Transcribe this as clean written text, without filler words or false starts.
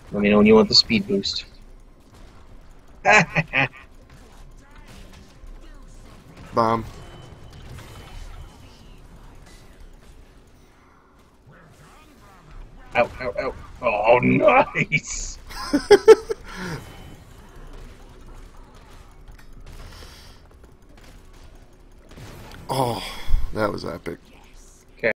Let me know when you want the speed boost. Bomb. Ow, ow, ow. Oh, nice! Oh, that was epic.